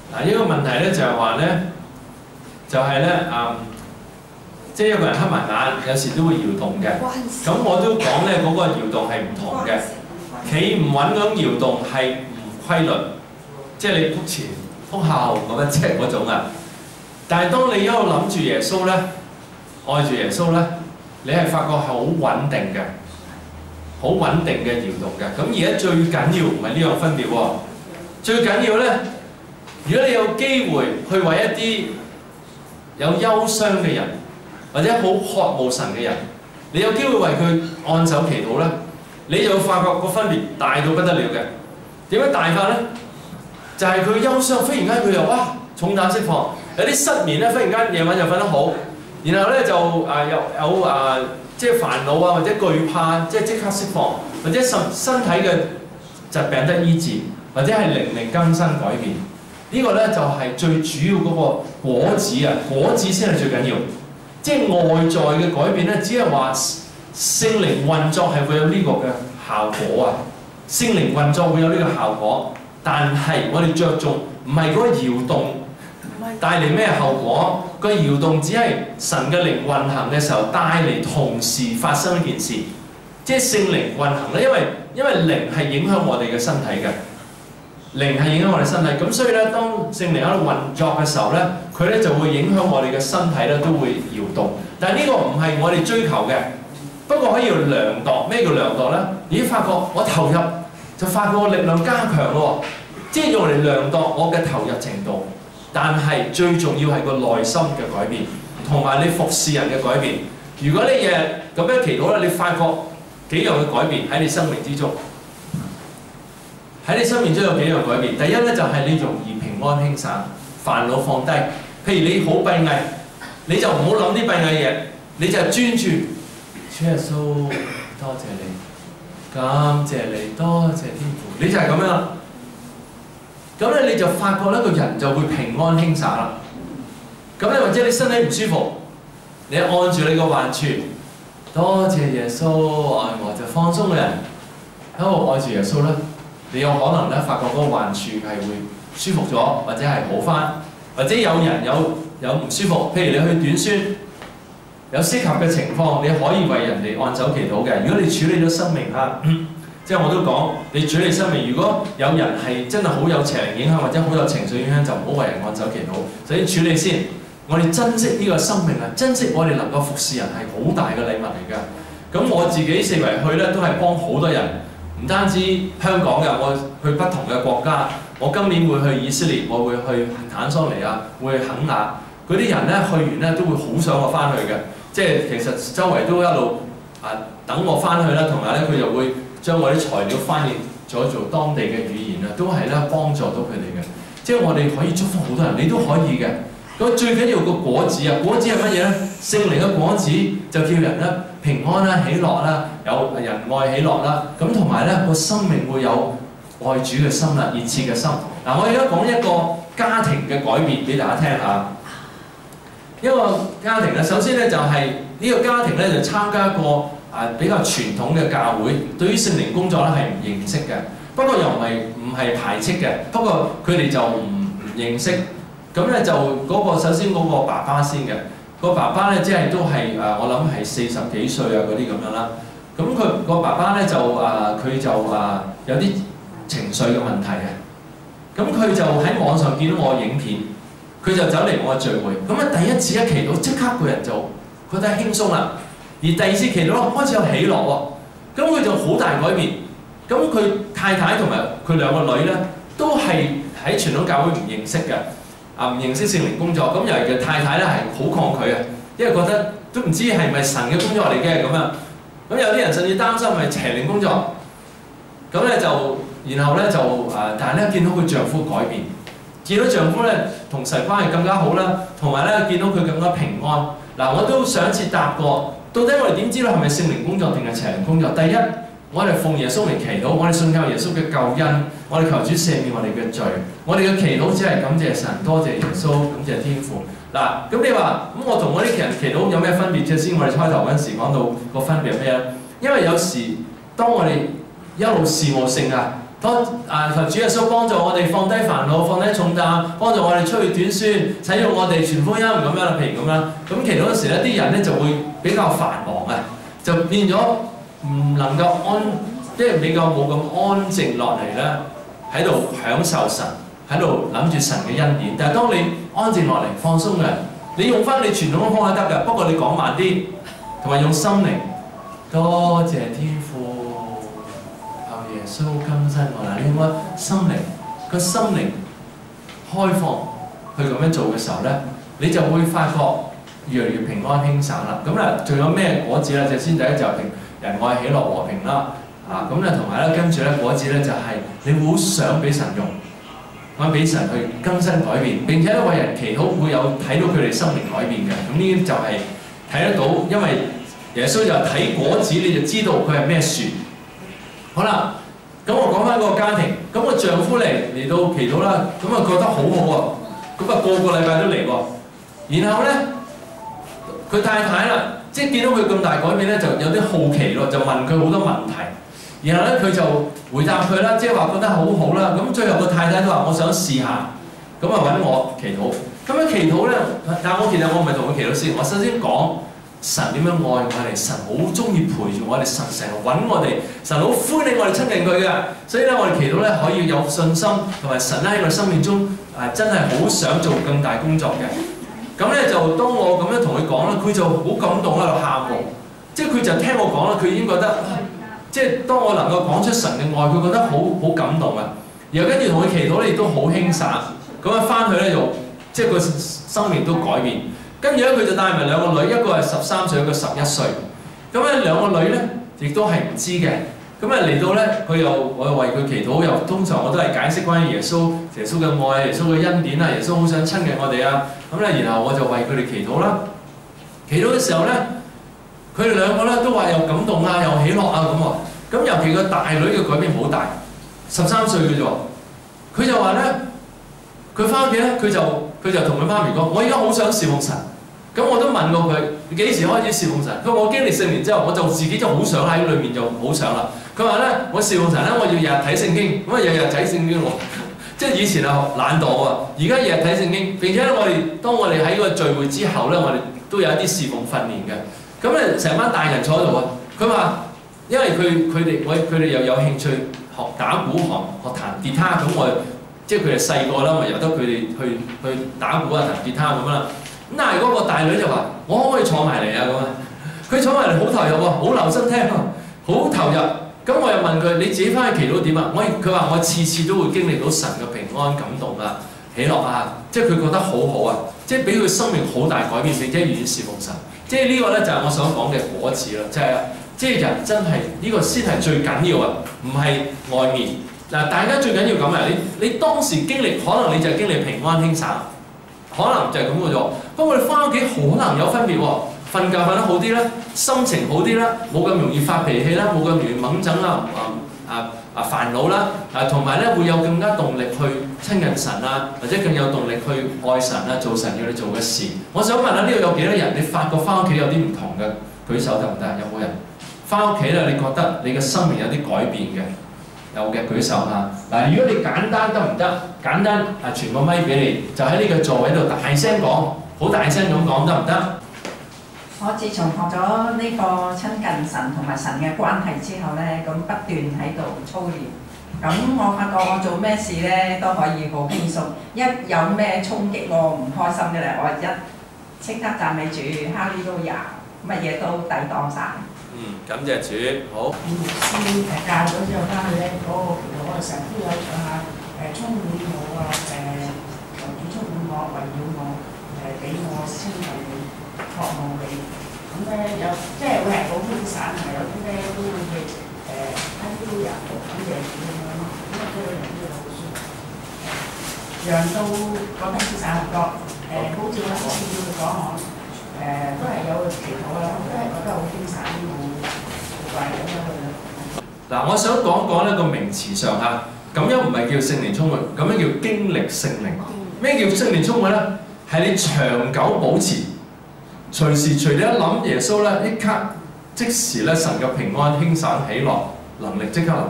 嗱，一個問題咧就係話咧，就係咧即係一個人黑埋眼，有時都會搖動嘅。咁我都講咧，嗰個搖動係唔同嘅，企唔穩嗰種搖動係唔規律，即係你撲前撲後咁樣即係嗰種啊。但係當你一路諗住耶穌咧，愛住耶穌咧，你係發覺係好穩定嘅，好穩定嘅搖動嘅。咁而家最緊要唔係呢樣分別喎，最緊要咧，如果你有機會去為一啲有憂傷嘅人，或者好渴慕神嘅人，你有機會為佢按手祈禱咧，你就會發覺個分別大到不得了嘅。點樣大法咧？就係佢憂傷，忽然間佢又哇重擔釋放，有啲失眠咧，忽然間夜晚就瞓得好，然後咧就有即係煩惱啊或者懼怕，即刻釋放，或者身體嘅疾病得醫治，或者係靈命更新改變。呢個咧就係最主要嗰個果子啊，果子先係最緊要。即係外在嘅改變咧，只係話聖靈運作係會有呢個嘅效果啊。聖靈運作會有呢個效果，但係我哋着重唔係嗰個搖動帶嚟咩後果，個搖動只係神嘅靈運行嘅時候帶嚟同時發生一件事，即係聖靈運行咧，因為靈係影響我哋嘅身體嘅。靈係影響我哋身體，咁所以咧，當聖靈喺度運作嘅時候咧，佢咧就會影響我哋嘅身體咧，都會搖動。但係呢個唔係我哋追求嘅，不過可以用量度。咩叫量度咧？已經發覺我投入就發覺我力量加強咯，即係用嚟量度我嘅投入程度。但係最重要係個內心嘅改變，同埋你服侍人嘅改變。如果你日日咁樣祈禱咧，你發覺幾樣嘅改變喺你生命之中。喺你生命中有幾樣改變。第一咧就係你容易平安輕省，煩惱放低。譬如你好閉翳，你就唔好諗啲閉翳嘢，你就專注。主耶穌，多謝你，感謝你，多謝天父。你就係咁樣啦。咁咧你就發覺咧個人就會平安輕省啦。咁咧或者你身體唔舒服，你按住你個患處，多謝耶穌愛我，就放鬆個人喺度愛住耶穌啦。你有可能咧發覺嗰個患處係會舒服咗，或者係好返，或者有人有唔舒服，譬如你去短宣，有適合嘅情況，你可以為人哋按手祈禱嘅。如果你處理咗生命啊，即係我都講，你處理生命，如果有人係真係好有邪靈影響，或者好有情緒影響，就唔好為人按手祈禱。首先處理先，我哋珍惜呢個生命啊，珍惜我哋能夠服侍人係好大嘅禮物嚟㗎。咁我自己四圍去咧，都係幫好多人。唔單止香港嘅，我去不同嘅國家。我今年會去以色列，我會去坦桑尼亞，會去肯亞。嗰啲人咧去完咧都會好想我翻去嘅。即係其實周圍都一路等我翻去啦，同埋咧佢就會將我啲材料翻譯咗做當地嘅語言啊，都係咧幫助到佢哋嘅。即係我哋可以祝福好多人，你都可以嘅。咁最緊要個果子啊，果子係乜嘢咧？聖靈嘅果子就叫人咧平安啦、喜樂啦、有仁愛喜樂啦，咁同埋咧個生命會有愛主嘅心啦、熱切嘅心。嗱，我而家講一個家庭嘅改變俾大家聽下。一個家庭咧，首先咧就係呢個家庭咧就參加一個比較傳統嘅教會，對於聖靈工作咧係唔認識嘅，不過又唔係排斥嘅，不過佢哋就唔認識。咁咧就首先嗰個爸爸先嘅，個爸爸咧即係都係我諗係40幾歲啊嗰啲咁樣啦。咁佢個爸爸咧就佢就有啲情緒嘅問題嘅。咁佢就喺網上見到我影片，佢就走嚟我嘅聚會。咁啊第一次一祈禱，即刻個人就覺得輕鬆啦。而第二次祈禱開始有喜樂喎，咁佢就好大改變。咁佢太太同埋佢兩個女咧都係喺傳統教會唔認識嘅。唔認識聖靈工作，咁尤其嘅太太咧係好抗拒嘅，因為覺得都唔知係咪神嘅工作嚟嘅咁樣。咁有啲人甚至擔心係邪靈工作。咁咧然後咧但係咧見到佢丈夫改變，見到丈夫咧同神關係更加好啦，同埋咧見到佢更加平安。嗱，我都上一次答過，到底我哋點知道係咪聖靈工作定係邪靈工作？第一，我哋奉耶穌嚟祈禱，我哋信靠耶穌嘅救恩，我哋求主赦免我哋嘅罪，我哋嘅祈禱只係感謝神，多謝耶穌，感謝天父。嗱，咁你話咁我同嗰啲人祈禱有咩分別啫？先我哋開頭嗰陣時講到個分別係咩咧？因為有時當我哋一路事務性求主耶穌幫助我哋放低煩惱、放低重擔，幫助我哋出去短宣，使用我哋傳福音咁樣啦，譬如咁啦。咁祈禱嗰時咧，啲人咧就會比較繁忙啊，就變咗唔能夠即係比較冇咁安靜落嚟咧，喺度享受神，喺度諗住神嘅恩典。但係當你安靜落嚟、放鬆嘅，你用翻你傳統嘅方法得㗎，不過你講慢啲，同埋用心靈。多謝天父。耶穌更新我啦！你應該心靈個心靈開放去咁樣做嘅時候咧，你就會發覺越嚟越平安輕省啦。咁咧，仲有咩果子咧？就先第一就係仁愛、喜樂、和平啦。咁咧同埋咧，跟住咧果子咧就係你會好想俾神用，想俾神去更新改變，並且為人祈禱會有睇到佢哋生命改變嘅。咁呢啲就係睇得到，因為耶穌就睇果子，你就知道佢係咩樹。好啦。咁我講翻嗰個家庭，咁個丈夫嚟到祈禱啦，咁啊覺得好好喎，咁啊個禮拜都嚟喎。然後咧，佢太太啦，即係見到佢咁大改變咧，就有啲好奇咯，就問佢好多問題。然後咧，佢就回答佢啦，即係話覺得好好啦。咁最後個太太都話：我想試下，咁啊揾我祈禱。咁樣祈禱咧，但係我唔係同佢祈禱先，我首先講。神點樣愛我哋？神好中意陪住我哋，神成日揾我哋，神好歡迎我哋親近佢嘅。所以咧，我哋祈禱咧可以有信心，同埋神咧喺我哋生命中真係好想做更大工作嘅。咁咧就當我咁樣同佢講啦，佢就好感動喺度喊喎。即係佢就聽我講啦，佢已經覺得即係當我能夠講出神嘅愛，佢覺得好感動啊。然後跟住同佢祈禱咧，亦都好輕省。咁樣翻去咧就即係個生命都改變。跟住咧，佢就帶埋兩個女，一個係13歲，一個11歲。咁咧兩個女咧，亦都係唔知嘅。咁啊嚟到咧，我又為佢祈禱，又通常我都係解釋關於耶穌嘅愛、耶穌嘅恩典啊，耶穌好想親近我哋啊。咁咧，然後我就為佢哋祈禱啦。祈禱嘅時候咧，佢哋兩個咧都話又感動啊，又喜樂啊咁喎。咁尤其個大女嘅改變好大，13歲嘅啫喎。佢就話咧，佢翻屋企咧，佢就同佢媽咪講：我而家好想侍奉神。咁我都問過佢：你幾時開始侍奉神？佢話：我經歷聖靈之後，我就自己就好想喺裏面就好想啦。佢話咧：我侍奉神咧，我要日日睇聖經，咁啊日日睇聖經喎。即係以前啊懶惰啊，而家日日睇聖經。並且咧，當我哋喺個聚會之後咧，我哋都有一啲侍奉訓練嘅。咁咧成班大人坐喺度啊。佢話：因為佢哋又有興趣學打鼓、學彈吉他，咁我即係佢哋細個啦，咪由得佢哋去打鼓啊、彈吉他咁啦。咁但係嗰個大女就話：我可唔可以坐埋嚟啊？咁啊，佢坐埋嚟好投入喎，好留心聽啊，好投入。咁我又問佢：你自己翻去祈禱點啊？佢話：我次次都會經歷到神嘅平安、感動啊、喜樂啊，即係佢覺得好好啊，即係俾佢生命好大改變，並且願意侍奉神。即係呢個咧就係我想講嘅果子啦，即係人真係呢個先係最緊要啊，唔係外面嗱。大家最緊要咁啊！你當時經歷，可能你就係經歷平安輕省。可能就係咁嘅啫，不過你翻屋企可能有分別喎，瞓覺瞓得好啲啦，心情好啲啦，冇咁容易發脾氣啦，冇咁容易掹憎啦，煩惱啦，同埋咧會有更加動力去親近神啊，或者更有動力去愛神啊，做神要你做嘅事。我想問下呢度有幾多人？你發覺翻屋企有啲唔同嘅？舉手得唔得？有冇人翻屋企咧？你覺得你嘅生命有啲改變嘅？有嘅舉手嚇。嗱，如果你簡單得唔得？簡單傳個咪俾你，就喺呢個座位度大聲講，好大聲咁講得唔得？ 我自從學咗呢個親近神同埋神嘅關係之後咧，咁不斷喺度操練。咁我發覺我做咩事咧都可以好輕鬆。一有咩衝擊我唔開心嘅咧，我即刻讚美主，哈利路亞，乜嘢都抵擋晒。 感謝主，好。 牧師教咗之後翻去咧，其實我成日都有唱下充滿我啊，求主充滿我，圍繞我，俾我親近你，渴望你。咁咧有即係會係好輕省，同埋有啲咧都會係哈利路亞，感謝主咁樣咯。咁啊，嗰個人都好舒服，讓到覺得輕省好多。好似我之前要講我都係有祈禱啦，都係覺得好輕省，冇怪咁樣去。 嗱，我想講呢個名詞上嚇，咁樣唔係叫聖靈充滿，咁樣叫經歷聖靈。咩叫聖靈充滿咧？係你長久保持，隨時隨地一諗耶穌咧，即刻即時咧神嘅平安輕省喜樂能力即刻臨到。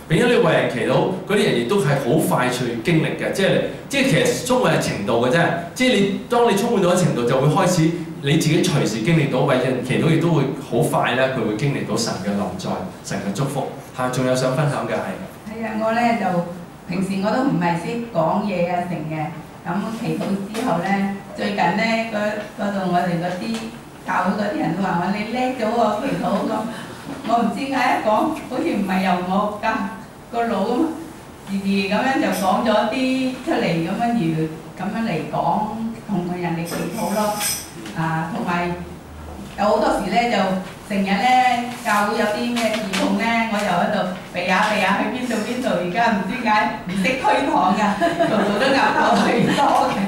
並且你為人祈禱，嗰啲人亦都係好快脆經歷嘅，即係其實充滿係程度嘅啫。即係當你充滿到一程度，就會開始你自己隨時經歷到為人祈禱，亦都會好快咧，佢會經歷到神嘅臨在、神嘅祝福。嚇，仲有想分享嘅係？ 係啊，我咧就平時我都唔係識講嘢啊成嘅，咁祈禱之後咧，最近咧嗰度我哋嗰啲教會嗰啲人都話我你叻咗喎祈禱咁。我唔知點解一講，好似唔係由我個腦咁，咁樣就講咗啲出嚟咁樣嚟講，同人哋祈禱咯。啊，同埋有好多時咧就成日咧教會有啲咩事奉咧，我又喺度避下去邊度，而家唔知點解唔識推搪㗎，度都岌頭去多嘅。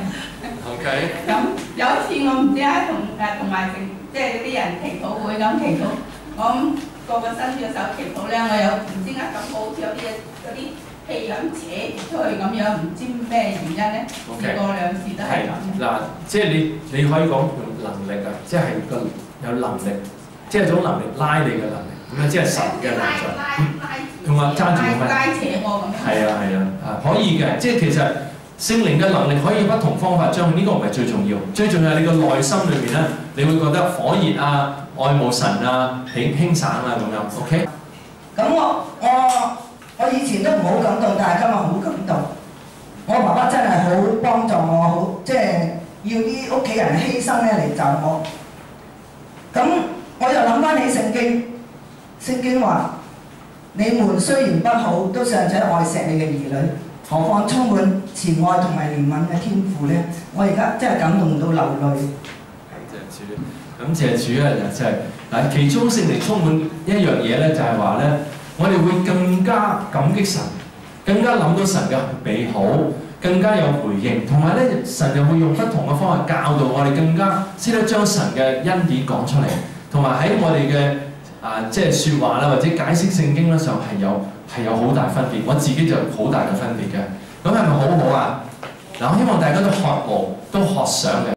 OK。 咁有一次我唔知啊，同埋即係啲人祈禱會咁祈禱，我個伸咗手祈禱咧，我有唔知點解感覺好似有啲嗰啲氣咁扯出去咁樣，唔知咩原因咧。試過兩次都係咁嘅。 嗱，即係你可以講用能力啊，即係有能力，即係種能力拉你嘅能力，咁樣即係神嘅能力。同埋揸住個拉扯我咁樣。 係啊，可以嘅，即係其實聖靈嘅能力可以不同方法將，呢個唔係最重要，最重要係你個內心裏邊咧，你會覺得火熱啊、愛慕神啊、輕省啊咁樣 ，OK？ 咁我以前都唔好感動，但係今日好感動。我爸爸真係好幫助我，好即係要啲屋企人犧牲咧嚟就我。咁我又諗翻起聖經話：你們雖然不好，都尚且愛錫你嘅兒女，何況充滿慈愛同埋憐憫嘅天父咧？我而家真係感動到流淚。 感謝主啊！就係嗱，其中聖靈充滿一樣嘢咧，就係話咧，我哋會更加感激神，更加諗到神嘅美好，更加有回應，同埋咧，神又會用不同嘅方法教導我哋，更加識得將神嘅恩典講出嚟，同埋喺我哋嘅即係説話啦，或者解釋聖經咧上係有好大分別。我自己就好大嘅分別嘅。咁係咪好好啊？嗱，我希望大家都渴慕，都學想嘅。